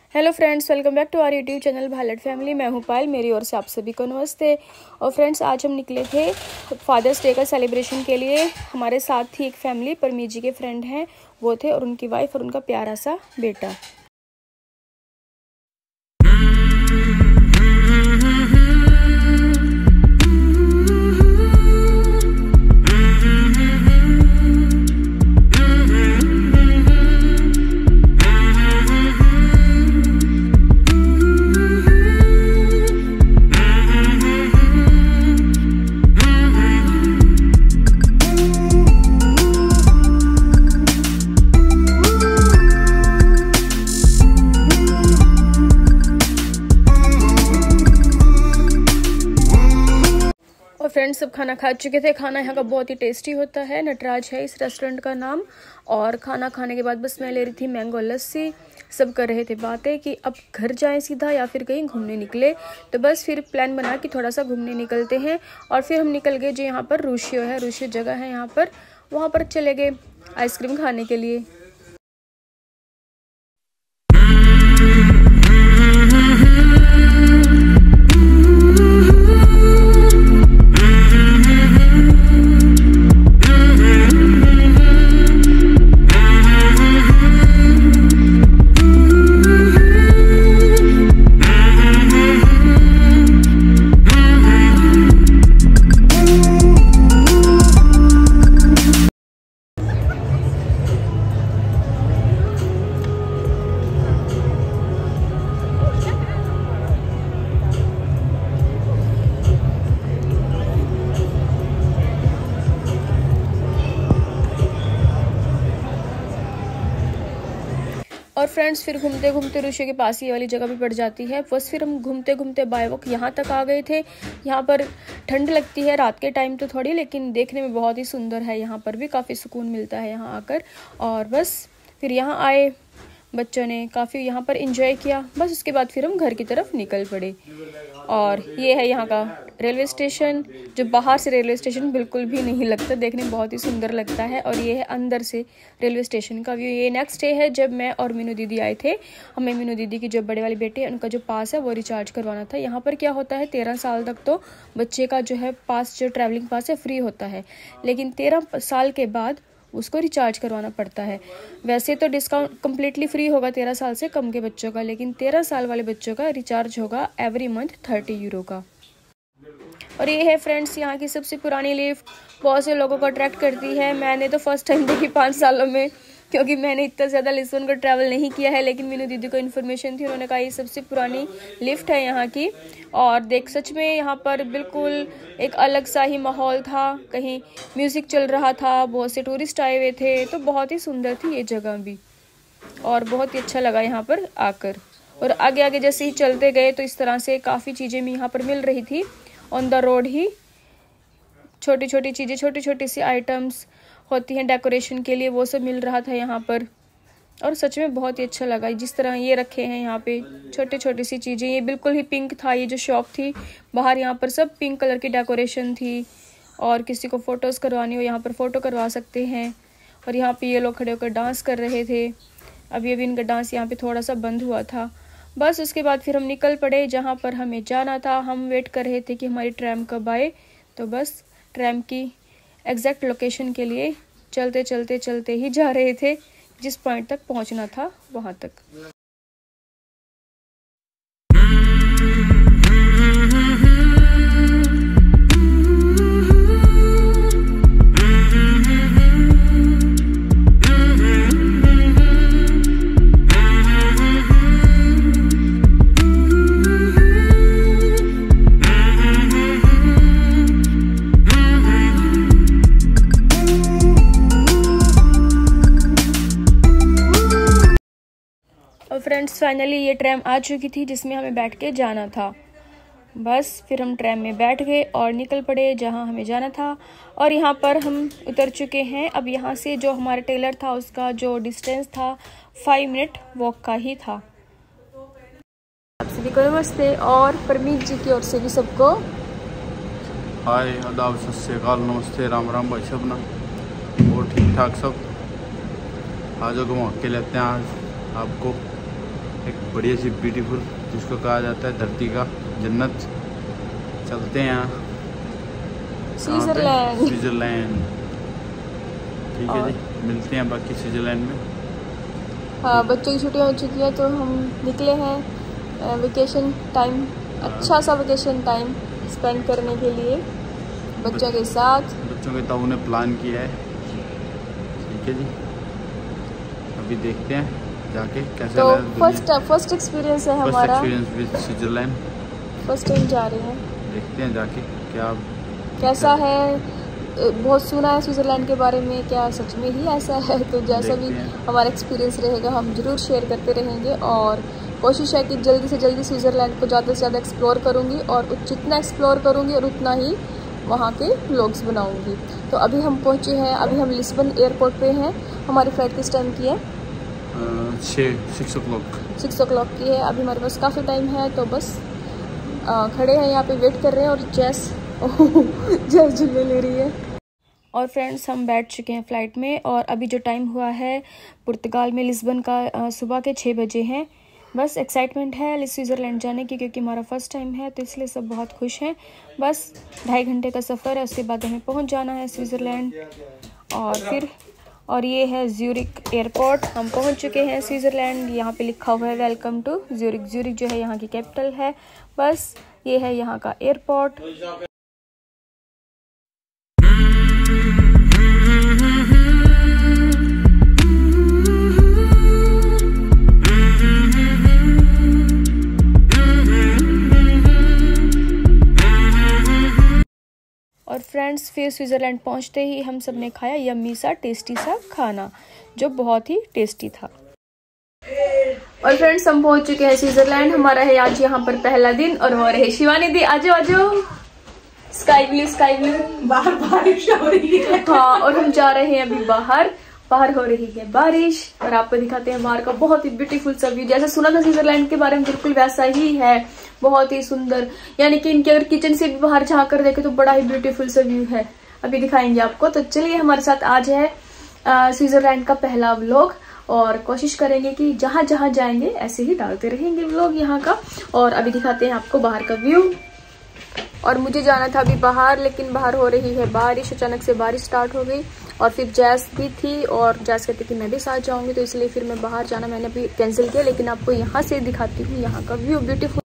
Hello friends, welcome back to our YouTube channel Bhalat family. मैं हूँ पायल, मेरी ओर से आप सभी को नमस्ते। और फ्रेंड्स, आज हम निकले थे फादर्स डे का सेलिब्रेशन के लिए। हमारे साथ ही एक फैमिली, परमीत जी के फ्रेंड हैं, वो थे, और उनकी वाइफ और उनका प्यारा सा बेटा। फ्रेंड्स, सब खाना खा चुके थे। खाना यहाँ का बहुत ही टेस्टी होता है। नटराज है इस रेस्टोरेंट का नाम। और खाना खाने के बाद बस मैं ले रही थी मैंगो लस्सी। सब कर रहे थे बातें कि अब घर जाएं सीधा या फिर कहीं घूमने निकले। तो बस फिर प्लान बना कि थोड़ा सा घूमने निकलते हैं। और फिर हम निकल गए जो यहाँ पर रुशियो है, रुशियो जगह है यहाँ पर, वहाँ पर चले गए आइसक्रीम खाने के लिए। और फ्रेंड्स, फिर घूमते घूमते रुशियो के पास ही वाली जगह भी पड़ जाती है। बस फिर हम घूमते घूमते बाय वॉक यहाँ तक आ गए थे। यहाँ पर ठंड लगती है रात के टाइम तो थोड़ी, लेकिन देखने में बहुत ही सुंदर है। यहाँ पर भी काफ़ी सुकून मिलता है यहाँ आकर। और बस फिर यहाँ आए, बच्चों ने काफ़ी यहाँ पर एंजॉय किया। बस उसके बाद फिर हम घर की तरफ निकल पड़े। और ये है यहाँ का रेलवे स्टेशन, जो बाहर से रेलवे स्टेशन बिल्कुल भी नहीं लगता, देखने में बहुत ही सुंदर लगता है। और ये है अंदर से रेलवे स्टेशन का व्यू। ये नेक्स्ट डे है जब मैं और मीनू दीदी आए थे। हमें मीनू दीदी की जो बड़े वाली बेटी है, उनका जो पास है वो रिचार्ज करवाना था। यहाँ पर क्या होता है, 13 साल तक तो बच्चे का जो है पास, जो ट्रैवलिंग पास है, फ्री होता है। लेकिन 13 साल के बाद उसको रिचार्ज करवाना पड़ता है। वैसे तो डिस्काउंट कम्प्लीटली फ्री होगा 13 साल से कम के बच्चों का, लेकिन 13 साल वाले बच्चों का रिचार्ज होगा एवरी मंथ 30 यूरो का। और ये है फ्रेंड्स यहाँ की सबसे पुरानी लिफ्ट, बहुत से लोगों को अट्रैक्ट करती है। मैंने तो फर्स्ट टाइम देखी 5 सालों में, क्योंकि मैंने इतना ज़्यादा लिस्बन को ट्रैवल नहीं किया है। लेकिन मीनू दीदी को इन्फॉर्मेशन थी, उन्होंने कहा ये सबसे पुरानी लिफ्ट है यहाँ की। और देख, सच में यहाँ पर बिल्कुल एक अलग सा ही माहौल था। कहीं म्यूज़िक चल रहा था, बहुत से टूरिस्ट आए हुए थे, तो बहुत ही सुंदर थी ये जगह भी। और बहुत ही अच्छा लगा यहाँ पर आकर। और आगे आगे जैसे ही चलते गए तो इस तरह से काफ़ी चीज़ें भी यहाँ पर मिल रही थी। ऑन द रोड ही छोटी छोटी चीज़ें, छोटी छोटी सी आइटम्स होती हैं डेकोरेशन के लिए, वो सब मिल रहा था यहाँ पर। और सच में बहुत ही अच्छा लगा। जिस तरह ये रखे हैं यहाँ पे छोटी छोटी सी चीज़ें, ये बिल्कुल ही पिंक था। ये जो शॉप थी बाहर, यहाँ पर सब पिंक कलर की डेकोरेशन थी। और किसी को फ़ोटोज़ करवानी हो यहाँ पर फ़ोटो करवा सकते हैं। और यहाँ पे ये लोग खड़े होकर डांस कर रहे थे। अभी इनका डांस यहाँ पे थोड़ा सा बंद हुआ था। बस उसके बाद फिर हम निकल पड़े जहाँ पर हमें जाना था। हम वेट कर रहे थे कि हमारी ट्रैम कब आए। तो बस ट्रैम की एग्जैक्ट लोकेशन के लिए चलते चलते चलते ही जा रहे थे, जिस पॉइंट तक पहुँचना था वहाँ तक। फ्रेंड्स, फाइनली ये ट्रैम आ चुकी थी जिसमें हमें बैठ के जाना था। बस फिर हम ट्रैम में बैठ गए और निकल पड़े जहां हमें जाना था। और यहां पर हम उतर चुके हैं। अब यहां से जो हमारा टेलर था, उसका जो डिस्टेंस था 5 मिनट वॉक का ही था। आप सभी को नमस्ते। और परमीत जी की ओर से भी सबको हाय, आदाब, सत श्री अकाल, नमस्ते, राम राम भाई सब ना। और ठीक ठाक सब। आज घुमा के लेते हैं आज आपको एक बढ़िया सी ब्यूटीफुल, जिसको कहा जाता है धरती का जन्नत। चलते हैं यहाँ स्विट्जरलैंड। ठीक है जी, मिलते हैं बाकी स्विट्जरलैंड में। हाँ, बच्चों की छुट्टियाँ हो चुकी है तो हम निकले हैं वेकेशन टाइम, अच्छा सा वेकेशन टाइम स्पेंड करने के लिए बच्चों के साथ। बच्चों के ताऊ ने प्लान किया है। ठीक है जी, अभी देखते हैं जाके कैसा तो फर्स्ट एक्सपीरियंस है हमारा, विद स्विट्जरलैंड। फर्स्ट टाइम जा रहे हैं, देखते हैं जाके कैसा है। बहुत सुना है स्विट्जरलैंड के बारे में, क्या सच में ही ऐसा है? तो जैसा भी हमारा एक्सपीरियंस रहेगा हम ज़रूर शेयर करते रहेंगे। और कोशिश है कि जल्दी से जल्दी स्विट्जरलैंड को ज़्यादा से ज़्यादा एक्सप्लोर करूँगी, और जितना एक्सप्लोर करूँगी और उतना ही वहाँ के व्लॉग्स बनाऊँगी। तो अभी हम पहुँचे हैं, अभी हम लिस्बन एयरपोर्ट पे हैं। हमारी फ़्लाइट किस टाइम की है? 6 o'clock की है। अभी हमारे पास काफ़ी टाइम है, तो बस खड़े हैं यहाँ पे, वेट कर रहे हैं। और जैस झूले ले रही है। और फ्रेंड्स, हम बैठ चुके हैं फ़्लाइट में, और अभी जो टाइम हुआ है पुर्तगाल में लिस्बन का सुबह के 6 बजे हैं। बस एक्साइटमेंट है स्विट्ज़रलैंड जाने की, क्योंकि हमारा फर्स्ट टाइम है, तो इसलिए सब बहुत खुश हैं। बस 2.5 घंटे का सफ़र है, उसके बाद हमें पहुंच जाना है स्विट्ज़रलैंड। और ये है ज्यूरिक एयरपोर्ट। हम पहुंच चुके हैं स्विट्ज़रलैंड। यहाँ पे लिखा हुआ है वेलकम टू ज्यूरिक। ज्यूरिक जो है यहाँ की कैपिटल है। बस ये है यहाँ का एयरपोर्ट। और फ्रेंड्स, फिर स्विट्ज़रलैंड पहुंचते ही हम सब ने खाया यम्मी सा टेस्टी सा खाना, जो बहुत ही टेस्टी था। और फ्रेंड्स, हम पहुंच चुके हैं स्विट्ज़रलैंड। हमारा है आज यहाँ पर पहला दिन, और हमारे है शिवानी दी। आजो आजो। स्काई ब्लू बाहर बारिश हो रही है। हाँ, और हम जा रहे हैं अभी बाहर हो रही है बारिश, और आपको दिखाते हैं बाहर का बहुत ही ब्यूटीफुल सा व्यू। जैसा सुना था स्विट्ज़रलैंड के बारे में, बिल्कुल वैसा ही है, बहुत ही सुंदर। यानी कि इनके अगर किचन से भी बाहर झाँक कर देखे तो बड़ा ही ब्यूटीफुल सा व्यू है। अभी दिखाएंगे आपको। तो चलिए, हमारे साथ आज है स्विट्ज़रलैंड का पहला व्लॉग, और कोशिश करेंगे कि जहां जहां जाएंगे ऐसे ही डालते रहेंगे व्लॉग यहाँ का। और अभी दिखाते हैं आपको बाहर का व्यू। और मुझे जाना था अभी बाहर, लेकिन बाहर हो रही है बारिश। अचानक से बारिश स्टार्ट हो गई, और फिर जैस भी थी, और जैस कहती थी मैं भी साथ जाऊंगी, तो इसलिए फिर मैं बाहर जाना मैंने अभी कैंसिल किया। लेकिन आपको यहाँ से दिखाती हूँ यहाँ का व्यू, ब्यूटीफुल।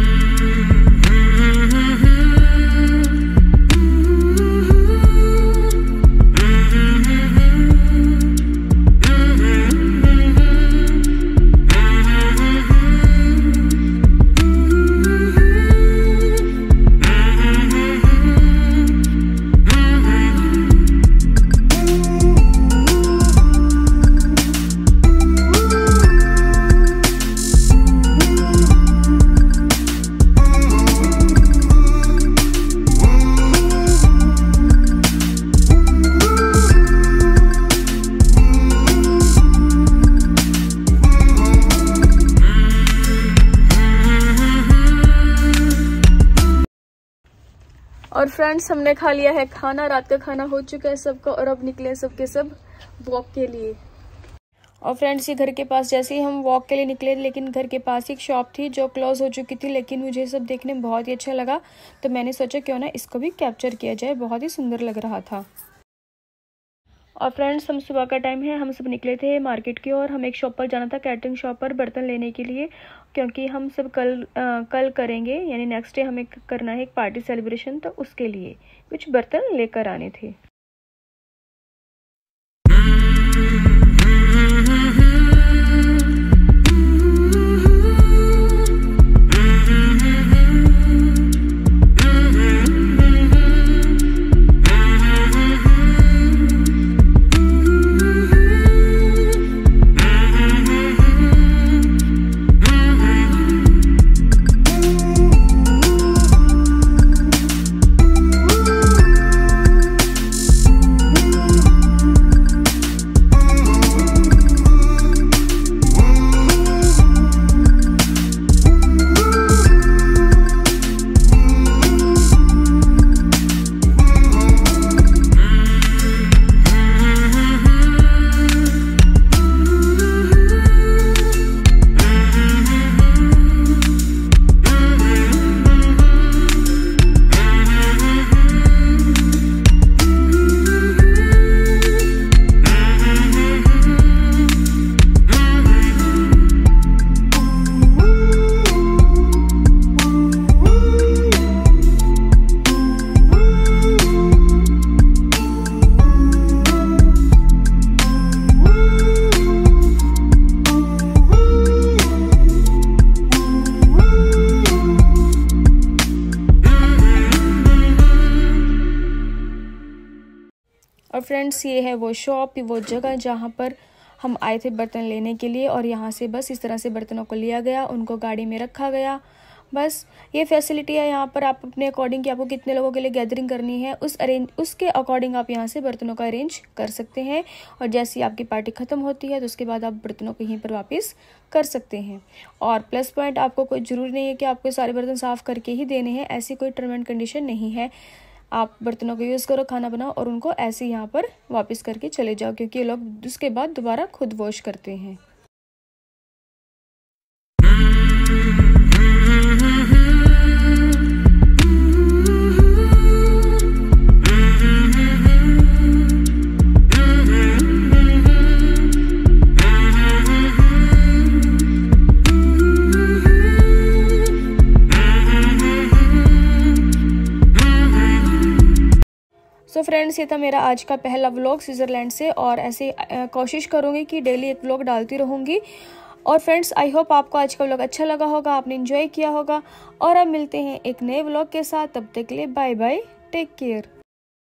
और फ्रेंड्स, हमने खा लिया है खाना, रात का खाना हो चुका है सबका, और अब निकले सबके सब वॉक के लिए। और फ्रेंड्स, ये घर के पास जैसे ही हम वॉक के लिए निकले, लेकिन घर के पास ही एक शॉप थी जो क्लोज हो चुकी थी, लेकिन मुझे सब देखने में बहुत ही अच्छा लगा, तो मैंने सोचा क्यों ना इसको भी कैप्चर किया जाए, बहुत ही सुंदर लग रहा था। और फ्रेंड्स, हम सुबह का टाइम है, हम सब निकले थे मार्केट की ओर। हम एक शॉप पर जाना था, कैटरिंग शॉप पर, बर्तन लेने के लिए, क्योंकि हम सब कल करेंगे, यानी नेक्स्ट डे हमें करना है एक पार्टी सेलिब्रेशन, तो उसके लिए कुछ बर्तन लेकर आने थे। फ्रेंड्स ये है वो शॉप, वो जगह जहाँ पर हम आए थे बर्तन लेने के लिए, और यहाँ से बस इस तरह से बर्तनों को लिया गया, उनको गाड़ी में रखा गया। बस ये फैसिलिटी है यहाँ पर। आप अपने अकॉर्डिंग कि आपको कितने लोगों के लिए गैदरिंग करनी है उसके अकॉर्डिंग आप यहाँ से बर्तनों का अरेंज कर सकते हैं। और जैसे ही आपकी पार्टी ख़त्म होती है तो उसके बाद आप बर्तनों को यहीं पर वापस कर सकते हैं। और प्लस पॉइंट, आपको कोई ज़रूरी नहीं है कि आपको सारे बर्तन साफ़ करके ही देने हैं, ऐसी कोई टर्म एंड कंडीशन नहीं है। आप बर्तनों को यूज़ करो, खाना बनाओ और उनको ऐसे यहाँ पर वापस करके चले जाओ, क्योंकि ये लोग उसके बाद दोबारा खुद वॉश करते हैं। सो फ्रेंड्स, ये था मेरा आज का पहला व्लॉग स्विट्ज़रलैंड से, और ऐसे कोशिश करूँगी कि डेली एक व्लॉग डालती रहूँगी। और फ्रेंड्स, आई होप आपको आज का व्लॉग अच्छा लगा होगा, आपने एंजॉय किया होगा, और अब मिलते हैं एक नए व्लॉग के साथ। तब तक के लिए बाय बाय, टेक केयर।